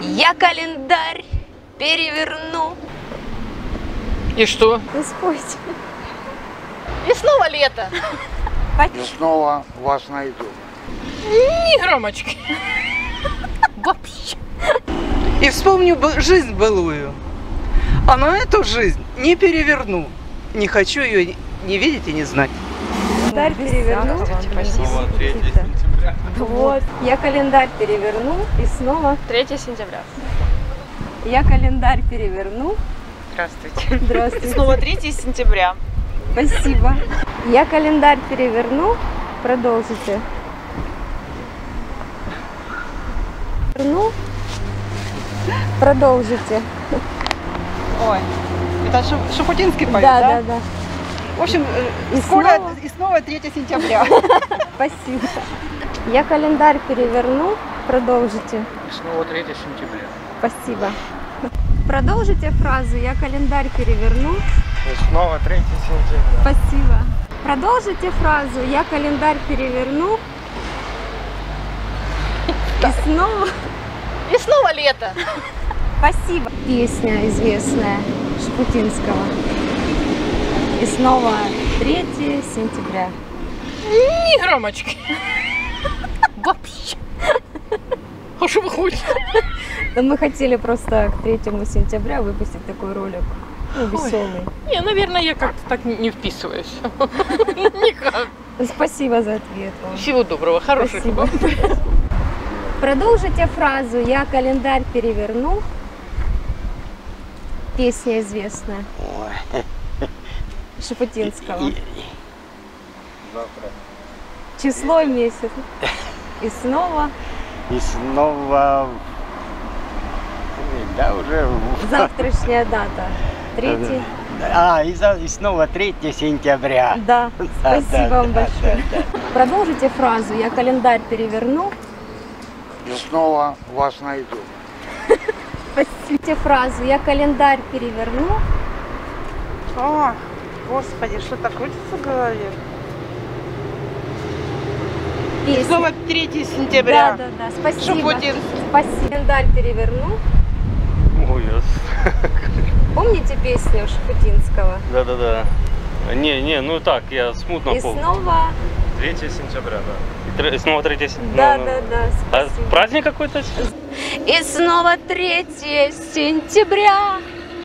Я календарь переверну. И что? Вы спойте. И снова лето. И снова вас найду. Ни громочки. Вообще. И вспомню жизнь былую. А на эту жизнь не переверну. Не хочу ее не видеть и не знать. Календарь переверну. Снова 3 сентября. Вот. Я календарь переверну и снова. 3 сентября. Я календарь переверну. Здравствуйте. Здравствуйте. Снова 3 сентября. Спасибо. Я календарь переверну. Продолжите. Верну. Продолжите. Ой, это Шуфутинский поет, Да. В общем, И снова? и снова 3 сентября. Спасибо. Я календарь переверну. Продолжите. И снова 3 сентября. Спасибо. Продолжите фразу. Я календарь переверну. И снова 3 сентября. Спасибо. Продолжите фразу. Я календарь переверну. И снова. И снова лето. Спасибо. Песня известная Шуфутинского. И снова 3 сентября. Ни громочки. Вообще. А что вы хотите? Но мы хотели просто к 3 сентября выпустить такой ролик. Ну, веселый. Не, наверное, я как-то так не вписываюсь. Никак. Спасибо за ответ вам. Всего доброго, хороших Спасибо. вам. Продолжите фразу. Я календарь переверну. Песня известная Шуфутинского. Завтра. Число и месяц. И снова. И снова, да, уже... Завтрашняя дата. 3. И снова 3 сентября. Да. Спасибо вам да, большое. да. Продолжите фразу. Я календарь переверну. И снова вас найду. Спасибо. Фразу. Я календарь переверну. О, Господи, что-то крутится в голове. Песня. Снова 3 сентября. Да. Спасибо. Шуфутинский. Спасибо. Календарь переверну. Ой, Помните песню Шуфутинского? да. Не, ну так, я смутно И помню. снова. 3 сентября, да. И снова 3 сентября. Да. А Спасибо. праздник какой-то? И снова 3 сентября.